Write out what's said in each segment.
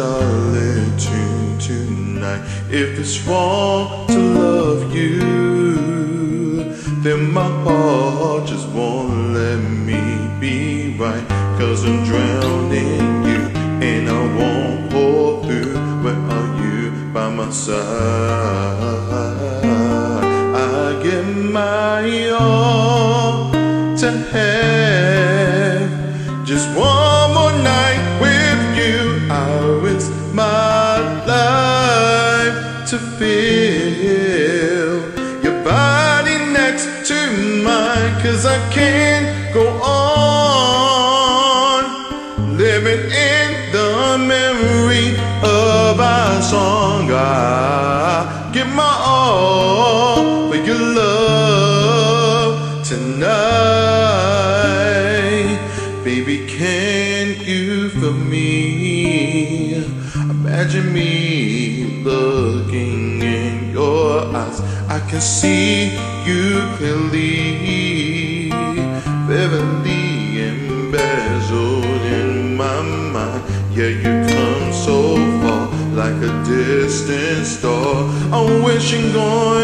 solitude tonight. If it's wrong to love you, then my heart just won't let me be right. 'Cause I'm drowning you and I won't pull through. Where are you by my side? I give my all to have just one more night with you. I risk my life to feel your body next to mine. 'Cause I can't go on living in the memory of our song. I give my all for your love tonight. Baby, can you feel me? Imagine me looking in your eyes. I can see you clearly, vividly embezzled in my mind. Yeah, you come so far like a distant star. I'm wishing on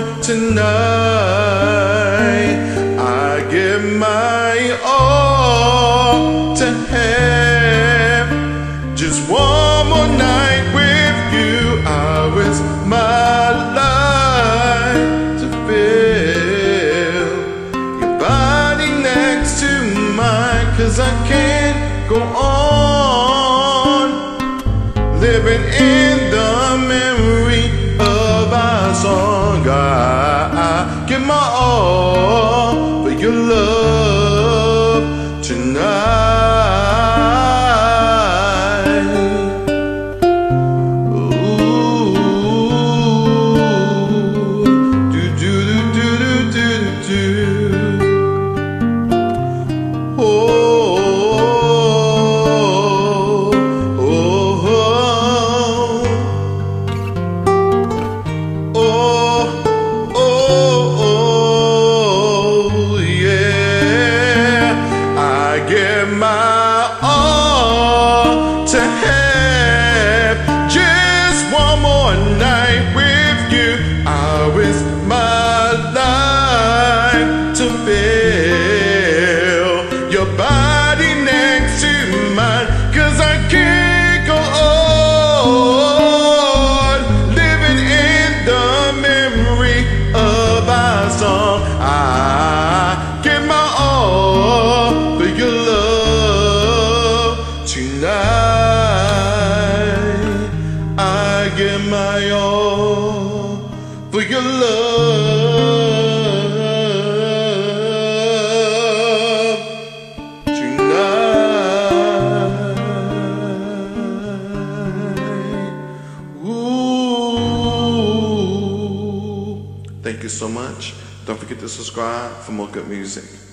tonight. I give my all to have just one more night with you. I risk my life to feel your body next to mine. 'Cause I can't go on living in the memory of our song. I give my all for your love tonight. Ooh, do do do do do do. My all to have just one more night with you. I risk my life to feel your body next to mine. 'Cause I can't go on living in the memory of our song. I give my all for your love tonight. I give my all for your love tonight. Ooh. Thank you so much. Don't forget to subscribe for more good music.